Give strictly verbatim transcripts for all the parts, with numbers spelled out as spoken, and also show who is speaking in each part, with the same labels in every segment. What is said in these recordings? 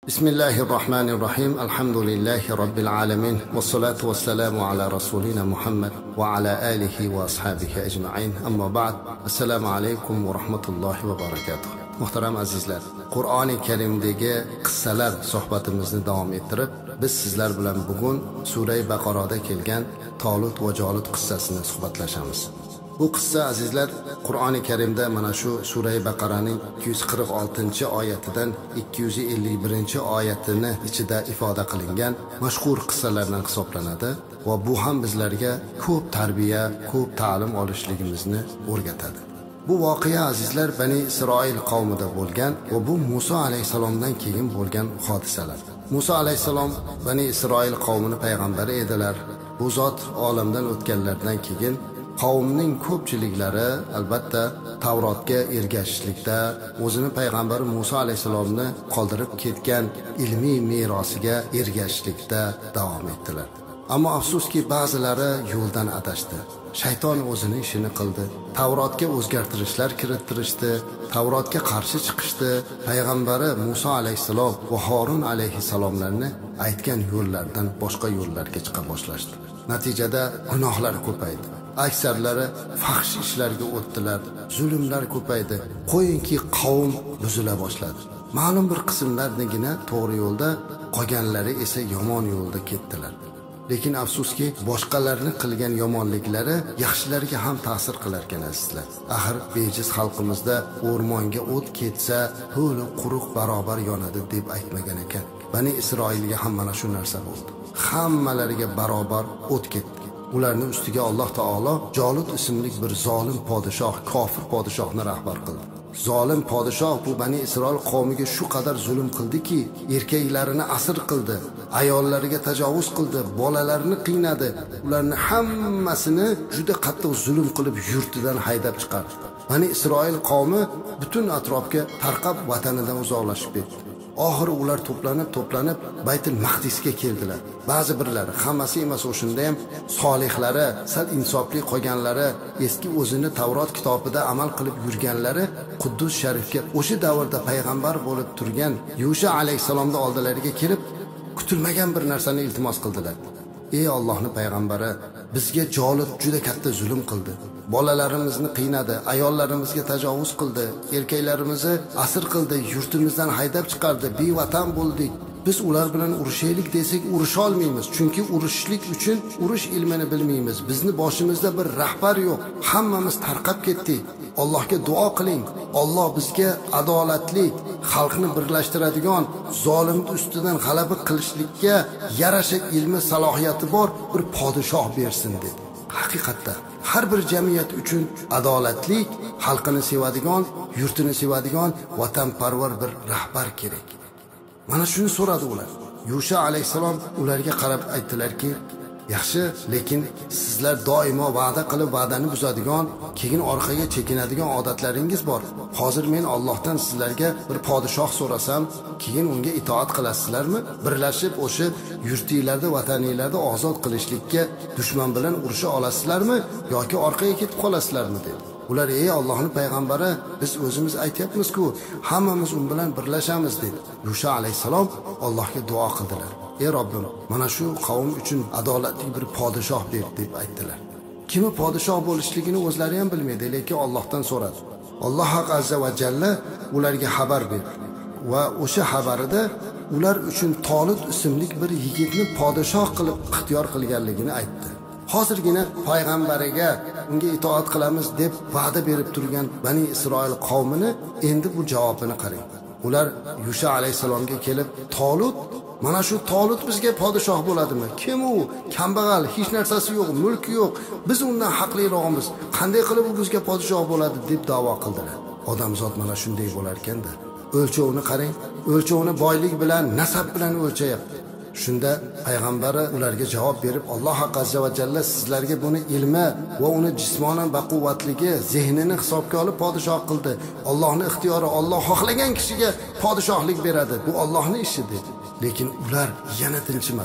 Speaker 1: Bismillahirrahmanirrahim. Alhamdulillahi Rabbil alamin. Wassalatu wassalamu ala rasulina Muhammad wa ala alihi wa ashabihi ajma'in. Amma ba'd. Assalomu alaykum va rahmatullohi va barakatuh. Muhtaram azizlar, Qur'oni Karimdagi qissalar suhbatimizni davom ettirib, biz sizlar bilan bugun Sura Baqarada kelgan Tolut va Jolut qissasini suhbatlashamiz. Bu qissa azizlar Qur'oni Karimda mana shu Sura Baqaraning ikki yuz qirq oltinchi oyatidan ikki yuz ellik birinchi oyatini ichida ifoda qilingan mashhur qissalardan hisoblanadi va bu ham bizlarga ko'p tarbiya, ko'p ta'lim olishligimizni o'rgatadi. Bu voqea azizlar Bani Isroil qavmida bo'lgan va bu Musa alayhisalomdan keyin bo'lgan hodisalar. Musa alayhisalom Bani Isroil qavmining payg'ambari edilar. Bu zot olamdan o'tganlardan keyin qavmning ko'pchiliklari albatta Tavrotga ergashishlikda, o'zini payg'ambar Musa alayhisalomni qoldirib ketgan ilmiy merosiga ergashishlikda davom etdilar. Ammo afsuski ba'zilari yo'ldan adashdi. Shayton o'zining ishini qildi. Tavrotga o'zgartirishlar kirittirishdi, Tavrotga qarshi chiqishdi. Payg'ambari Musa alayhisalom va Harun alayhisalomlarni aytgan yo'llardan boshqa yo'llarga chiqa boshlashdi. Natijada gunohlar ko'paydi. Aksarlari fahsh ishlarga o'tdilar, zulmlar ko'paydi. Qo'yinki qavm buzila boshladi. Ma'lum bir qismlarnigina to'g'ri yo'lda, qolganlari esa yomon yo'lda ketdilar. Lekin afsuski boshqalarning qilgan yomonliklari yaxshilarga ham ta'sir qilar ekan azizlar. Axir bejiz xalqimizda o'rmonga o't ketsa, ho'li quruq barobar yonadi deb aytmagan ekan. Bani Isroilga ham mana shu narsa bo'ldi. Hammalariga barobar o't ketdi. Ularning ustiga Alloh taolo Jolut ismli bir zolim podshoh, kofir podshohni rahbar qildi. Zolim podshoh bu Bani Isroil qavmiga shu qadar zulm qildiki, erkaklarini asir qildi, ayollariga tajovuz qildi, bolalarini qiynadi. Ularni hammasini juda qattiq zulm qilib yurtidan haydab chiqardi. Bani Isroil qavmi butun atrofga tarqab vatanidan uzoqlashib ketdi. Oxiri ular to'planib to'planib Baytul Maqdisga keldilar. Ba'zi birlari, hammasi emas, o'shunda ham solihlari, sal insofli qolganlari, eski o'zini Tavrot kitobida amal qilib yurganlari Quddus sharifga o'sha davrda payg'ambar bo'lib turgan Yusha alayhisalomning oldilariga kelib kutilmagan bir narsani iltimos qildilar. Ey Allohning payg'ambari, bizga Jolut juda katta zulm qildi. Bolalarimizni qiynadi, ayollarimizga tajovuz qildi, erkaklarimizni asir qildi, yurtimizdan haydab chiqardi, bevatan bo'ldik. Biz ular bilan urushaylik desak urusha olmaymiz, chunki urushlik uchun urush ilmini bilmaymiz. Bizni boshimizda bir rahbar yo'q. Hammamiz tarqab ketdik. Allohga duo qiling. Alloh bizga adolatli, xalqni birlashtiradigan, zolimning ustidan g'alaba qilishlikka yarasha ilmi salohiyati bor bir podshoh bersin dedi. Haqiqatda har bir jamiyat uchun adolatlik, xalqini sevadigan, yurtini sevadigan, vatanparvar bir rahbar kerak. Mana shuni so'radi ular. Yusha alayhisalom ularga qarab aytdilarki, yaxshi, lekin sizlar doimo va'da qilib va'dani buzadigan, keyin orqaga chekinadigan odatlaringiz bor. Hozir men Allohdan sizlarga bir podshoh so'rasam, keyin unga itoat qilasizlarmi? Birlashib o'sha yurtingizlarda, vataningizlarda ozod qilishlikka dushman bilan urusha olasizlarmi yoki orqaga ketib qolasizlarmi dedi. Ular ey Allohning payg'ambari, biz o'zimiz aytyapmiz-ku, hammamiz un bilan birlashamiz dedi. Yusha alayhisalom Allohga duo qildilar. Ey Robbim, mana shu qavm uchun adolatli bir podshoh ber deb aytdilar. Kimi podshoh bo'lishligini o'zlari ham bilmaydi, lekin Allohdan so'radi. Alloh azza va jalla ularga xabar berdi va o'sha xabarida ular uchun Tolut ismli bir yigitni podshoh qilib ixtiyor qilganligini aytdi. Hozirgina payg'ambariga unga itoat qilamiz deb va'da berib turgan Bani Isroil qavmini endi bu javobini qarang. Ular Yusha alayhisalomga kelib, Tolut, mana shu Tolut bizga podshoh bo'ladimi? Kim u? Kambag'al, hech narsasi yo'q, mulki yo'q. Biz undan haqliroqmiz. Qanday qilib u bizga podshoh bo'ladi deb da'vo qildilar. Odamzod mana shunday bo'lar ekanda. O'lchovni qarang. O'lchovni boylik bilan, nasab bilan o'lchayapti. Shunda payg'ambari ularga javob berib, Alloh azza va jalla sizlarga buni ilmi va uni jismonan baquvvatligi, zehnini hisobga olib podshoh qildi. Allohning ixtiyori, Alloh xohlagan kishiga podshohlik beradi. Bu Allohning ishi dedi. Lekin ular yana tinchimadi.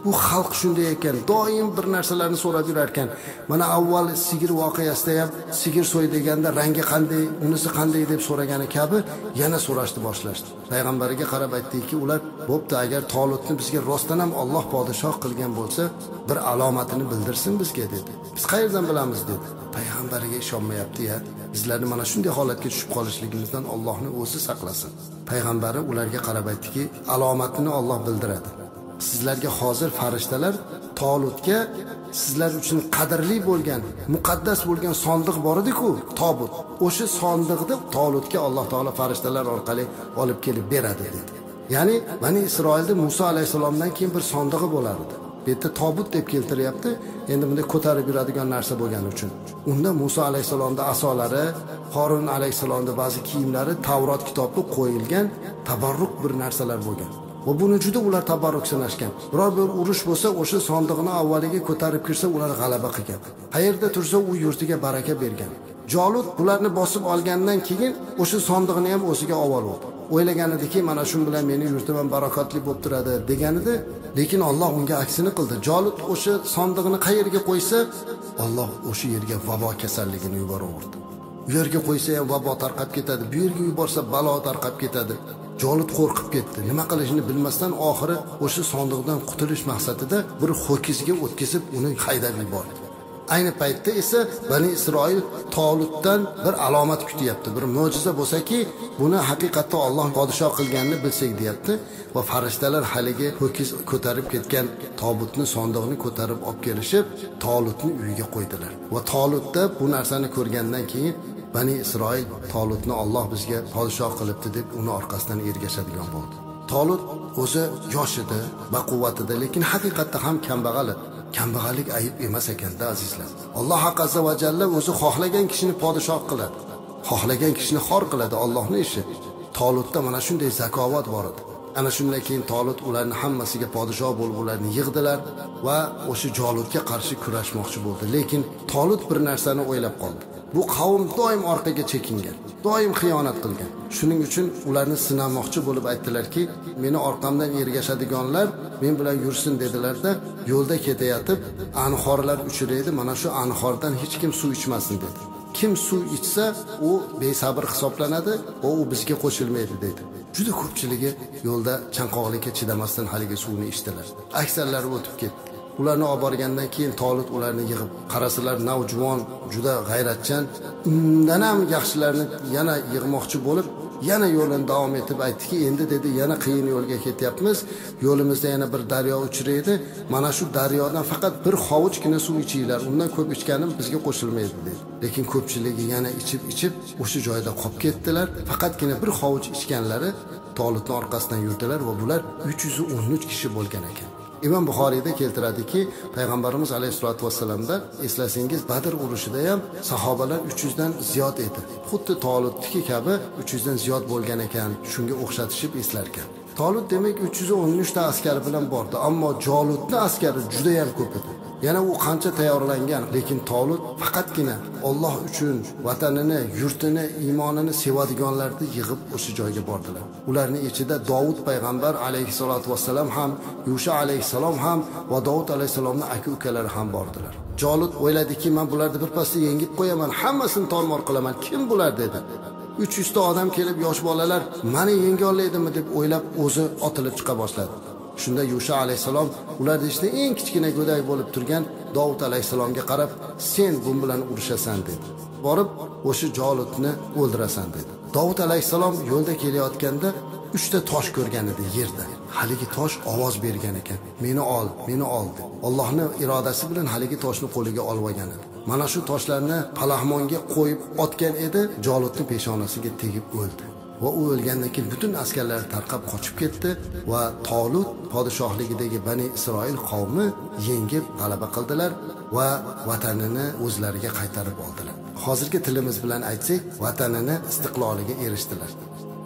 Speaker 1: Bu xalq shunday ekan, doim bir narsalarni so'rab yurar ekan. Mana avval sigir voqeasida ham sigir so'y deganda rangi qanday, unisi qanday deb so'ragani kabi yana so'rashni boshlashdi. Payg'ambariga qarab aytdiki, ular bo'pti, agar Tolutni bizga rostdan ham Alloh podshoh qilgan bo'lsa, bir alomatini bildirsin bizga dedi. Biz qayerdan bilamiz dedi. Payg'ambariga ishonmayapti-ya. Bizlarni mana shunday holatga tushib qolishligimizdan Allohning o'zi saqlasin. Payg'ambari ularga qarab aytdiki, alomatini Alloh bildiradi. Sizlarga hozir farishtalar Tolutga sizlar uchun qadrli bo'lgan, muqaddas bo'lgan sondiq bor edi-ku, tobut. O'sha sondiqni Tolutga Alloh taolo farishtalar orqali olib kelib beradi dedi. Ya'ni Bani Isroilda Musa alayhisalomdan keyin bir sondig'i bo'lar edi. Bu yerda tobut deb keltiryapti. Endi bunday ko'tarib yuradigan narsa bo'lgani uchun. Unda Musa alayhisalomning asolari, Harun alayhisalomning ba'zi kiyimlari Tavrot kitobida qo'yilgan tabarruk bir narsalar bo'lgan. Va buni juda ular tabarruk sanashgan. Biror bir urush bo'lsa, o'sha sondiqni avvaliga ko'tarib kirsa, ular g'alaba qilgan. Qayerda tursa, u yurtiga baraka bergan. Jolut bularni bosib olgandan keyin o'sha sondiqni ham o'ziga olib oldi. O'ylagan ediki, mana shu bilan meni yurtim ham barakotli bo'lib turadi deganida, lekin Alloh unga aksini qildi. Jolut o'sha sondiqni qayerga qo'ysa, Alloh o'sha yerga vabo kasalligini yuboraverdi. Bu yerga qo'ysa ham vabo tarqab ketadi, bu yerga yuborsa balo tarqab ketadi. Jolut qo'rqib ketdi. Nima qilishini bilmasdan oxiri o'sha sondiqdan qutulish maqsadida bir ho'kizga o'tkazib uni haydab yubordi. Ayni paytda esa Bani Isroil Tolutdan bir alomat kutyapti. Bir mo'jiza bo'lsa-ki, buni haqiqatda Alloh podshoh qilganini bilsak deyapti va farishtalar haligi ho'kiz ko'tarib ketgan tobutni, sondiqni ko'tarib olib kelishib, Tolutni uyiga qo'ydilar. Va Tolutda bu narsani ko'rgandan keyin Bani Isroil Tolutni Alloh bizga podshoh qilibdi deb uni orqasidan ergashadigan bo'ldi. Tolut o'zi yosh edi, baquvvatida, lekin haqiqatda ham kambag'al edi. Kambag'allik ayib emas ekanda azizlar. Alloh azza va jalla o'zi xohlagan kishini podshoh qiladi. Xohlagan kishini xor qiladi, Allohning ishi. Tolutda mana shunday zakovat bor edi. Ana shundan keyin Tolut ularni hammasiga podshoh bo'lib ularni yig'dilar va o'sha Jolutga qarshi kurashmoqchi bo'ldi. Lekin Tolut bir narsani o'ylab qoldi. Bu qavm doim orqaga chekingan, doim xiyonat qilgan. Shuning uchun ularni sinamoqchi bo'lib aytdilarki, meni orqamdan ergashadiganlar men bilan yursin dedilarda, yo'lda ketayotib anhorlar uchiraydi, mana shu anhordan hech kim suv ichmasin dedi. Kim suv ichsa, u besabr hisoblanadi va u bizga qo'shilmaydi dedi. Juda ko'pchiligi yo'lda chanqoqlikka chidamasdan haligi suvni ichdilar. Aksarlari o'tib ketdi. Ularni olib borgandan keyin Tolut ularni yig'ib, qarasilar navjuvon, juda g'ayratchan, undan ham yaxshilarni yana yig'moqchi bo'lib, yana yo'lini davom etib aytdiki, endi dedi, yana qiyin yo'lga ketyapmiz. Yo'limizda yana bir daryo uchraydi. Mana shu daryodan faqat bir hovuchgina suv ichinglar. Undan ko'p ichganim bizga qo'shilmaydi dedi. Lekin ko'pchiligi yana ichib-ichib o'sha joyda qolib ketdilar. Faqatgina bir hovuch ichganlari Tolutning orqasidan yurdilar va bular uch yuz o'n uch kishi bo'lgan ekan. Imom Buxoriyda keltiradiki, payg'ambarimiz alayhisolatu vassalamda eslasangiz Badr urushida ham sahobalar uch yuz dan ziyod edi. Xuddi Tolutniki kabi uch yuz dan ziyod bo'lgan ekan, shunga o'xshatishib eslar ekan. Tolut demak uch yuz o'n uch ta askari bilan bordi, ammo Jolutning askari juda ham ko'p edi. Yana u qancha tayyorlangan, lekin Tolut faqatgina Alloh uchun vatanini, yurtini, iymonini sevadiganlarni yig'ib o'sha joyga bordilar. Ularning ichida Davud payg'ambar alayhisolatu vassalam ham, Yusha alayhisalom ham va Davud alayhisalomning aka-ukalari ham bordilar. Jolut o'yladiki, men bularni birpasda yengib qo'yaman, hammasini tormor qilaman. Kim bular dedi. uch yuz ta odam kelib, yosh bolalar meni yenga olaydimi deb o'ylab o'zi otilib chiqa boshladi. Shunda Yusha alayhisalom ularning ichida eng kichkina go'dak bo'lib turgan Davud alayhisalomga qarab, sen bu bilan urushasan dedi. Borib o'sha Jolutni o'ldirasan dedi. Davud alayhisalom yo'lda kelayotganda uch ta tosh ko'rgan edi yerda. Haligi tosh ovoz bergan ekan. Meni ol, meni ol deb. Allohning irodasi bilan haligi toshni qo'liga olib olgan edi. Mana shu toshlarni palahmonga qo'yib otgan edi, Jolutning peshonasiga tegib o'ldi. Va u o'lgandan keyin butun askarlar tarqab qochib ketdi va Tolut podshohligidagi Bani Isroil qavmi yengib g'alaba qildilar va vatanini o'zlariga qaytarib oldilar. Hozirgi tilimiz bilan aytsak, vatanini istiqloliga erishdilar.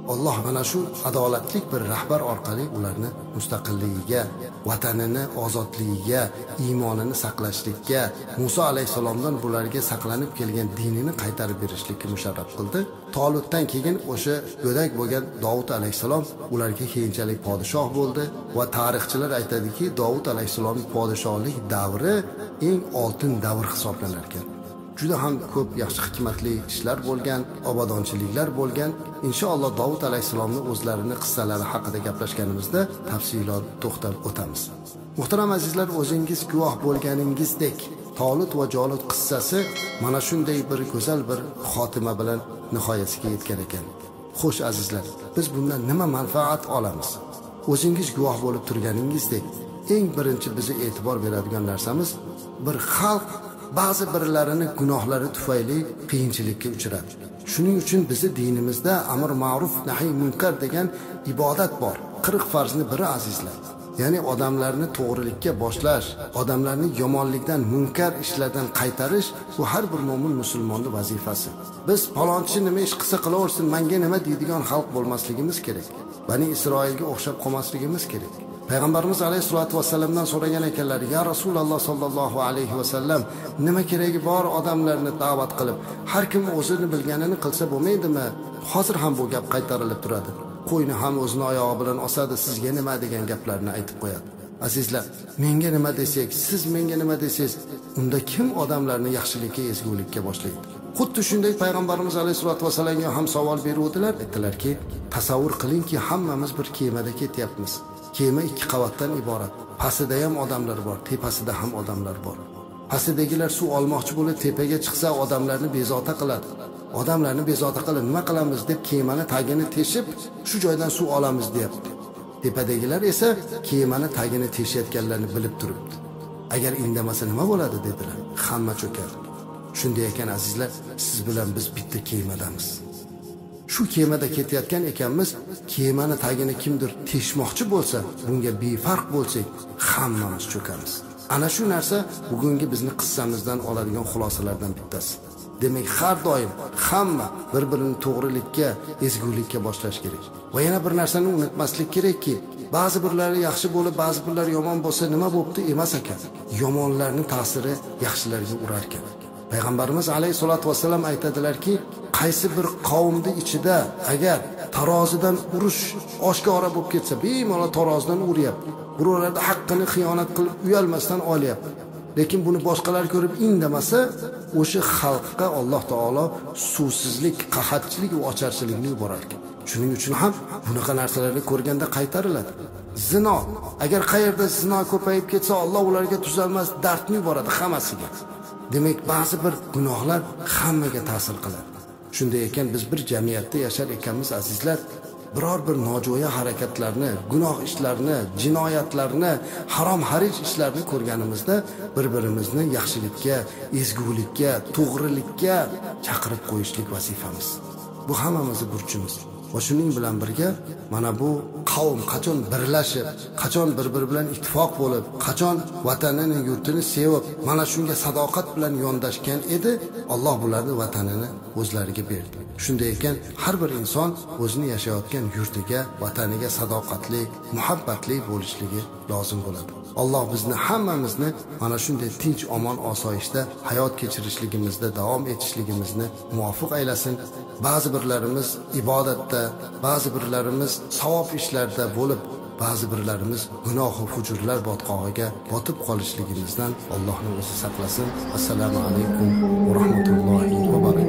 Speaker 1: Alloh mana shu adolatli bir rahbar orqali ularni mustaqilligiga, vatanini ozodligiga, iymonini saqlashlikka, Musa alayhisalomdan bularga saqlanib kelgan dinini qaytarib berishlikka musharraf qildi. Tolutdan keyin o'sha go'dak bo'lgan Davud alayhisalom ularga keyinchalik podshoh bo'ldi va tarixchilar aytadiki, Davud alayhisalomning podshohlik davri eng oltin davr hisoblanar ekan. Juda ham ko'p yaxshi hikmatli ishlar bo'lgan, obodonchiliklar bo'lgan. Inshaalloh Davud alayhisalomning o'zlarini qissalari haqida gaplashganimizda tafsilot to'xtab o'tamiz. Muhtaram azizlar, o'zingiz guvoh bo'lganingizdek, Tolut va Jolut qissasi mana shunday bir go'zal bir xotima bilan nihoyasiga yetgan ekan. Xo'sh azizlar, biz bundan nima manfaat olamiz? O'zingiz guvoh bo'lib turganingizdek, eng birinchi bizni e'tibor beradigan narsamiz, bir xalq ba'zi birlarini gunohlari tufayli qiyinchilikka uchradi. Shuning uchun bizi dinimizda amr ma'ruf nahiy munkar degan ibodat bor. qirq farzni biri azizlar. Ya'ni odamlarni to'g'rilikka boshlash, odamlarni yomonlikdan, munkar ishlardan qaytarish bu har bir mo'min musulmonning vazifasi. Biz palonchi nima ish qilsa qilaversin, menga nima deydigan xalq bo'lmasligimiz kerak. Bani Isroilga o'xshab qolmasligimiz kerak. Payg'ambarimiz alayhisolatu vasallamdan so'ragan ekanlar: "Ya Rasululloh sallallohu alayhi vasallam, nima keragi bor odamlarni da'vat qilib, har kim o'zini bilganini qilsa bo'lmaydimi? Hozir ham bu gap qaytarilib turadi. Qo'yni ham o'zini oyog'i bilan osadi, sizga nima degan gaplarni aytib qo'yadi." Azizlar, menga nima desak, siz menga nima desangiz, unda kim odamlarni yaxshilikka, ezgulikka boshlaydi? Xuddi shunday payg'ambarimiz alayhisolatu vasallamga ham savol beruvdilar. Aytdilarki, tasavvur qilingki, hammamiz bir kemada ketyapmiz. Kema ikki qavatdan iborat. Pastida ham odamlar bor, tepasida ham odamlar bor. Pastidagilar suv olmoqchi bo'lib tepaga chiqsa odamlarni bezovta qiladi. Odamlarni bezovta qilib nima qilamiz deb kemani tagini teshib, shu joydan suv olamiz deyapti. Tepadagilar esa kemani tagini teshayotganlarni bilib turibdi. Agar indamasa nima bo'ladi dedilar. Hamma cho'kadi. Shunday ekan azizlar, siz bilan biz bitta kemadamiz. Shu kemada ketayotgan ekanmiz, kemani tagini kimdir teshmoqchi bo'lsa, bunga befarq bo'lsak, hammamiz cho'kamiz. Ana shu narsa bugungi bizning qissamizdan oladigan xulosalardan bittasi. Demak, har doim hamma bir-birini to'g'rilikka, ezgulikka boshlash kerak. Va yana bir narsani unutmaslik kerakki, ba'zi birlari yaxshi bo'lib, ba'zi birlari yomon bo'lsa nima bo'pti emas ekan. Yomonlarning ta'siri yaxshilarga urar ekan. Payg'ambarimiz alayhisolatu vasallam aytadilarki, qaysi bir qavmning ichida agar tarozidan urush oshkora bo'lib ketsa, bemalol tarozidan uryapti. Birovlarda haqqini xiyonat qilib uyalmasdan olyapti. Lekin buni boshqalar ko'rib indamasa, o'sha xalqqa Alloh taolo suvsizlik, qahatchilik va ocharchilikni yuborar ekan. Shuning uchun ham bunaqa narsalarni ko'rganda qaytariladi. Zino, agar qayerda zino ko'payib ketsa, Alloh ularga tuzalmas dardni yuboradi hammasiga. Demak, ba'zi bir gunohlar hammaga ta'sir qiladi. Shunday ekan biz bir jamiyatda yashar ekanmiz azizlar, biror bir nojo'ya harakatlarni, gunoh ishlarni, jinoyatlarni, harom harij ishlarni ko'rganimizda bir-birimizni yaxshilikka, ezgulikka, to'g'rilikka chaqirib qo'yishlik vazifamiz. Bu hammamizning burchimiz. Va shuning bilan birga mana bu qavm qachon birlashib, qachon bir-biri bilan ittifoq bo'lib, qachon vatanini, yurtini sevib, mana shunga sadoqat bilan yondashgan edi, Alloh bularni vatanini o'zlariga berdi. Shunday ekan, har bir inson o'zini yashayotgan yurtiga, vataniga sadoqatli, muhabbatli bo'lishligi lozim bo'ladi. Alloh bizni hammamizni mana shunday tinch, omon, osoyishta hayot kechirishligimizda davom etishligimizni muvaffaq aylasin. Ba'zi birlarimiz ibodatda, ba'zi birlarimiz savob ishlarda bo'lib, ba'zi birlarimiz gunoh va fujurlar botqog'iga botib qolishligimizdan Allohning o'zi saqlasin. Assalomu alaykum va rahmatullohi va barakatuh.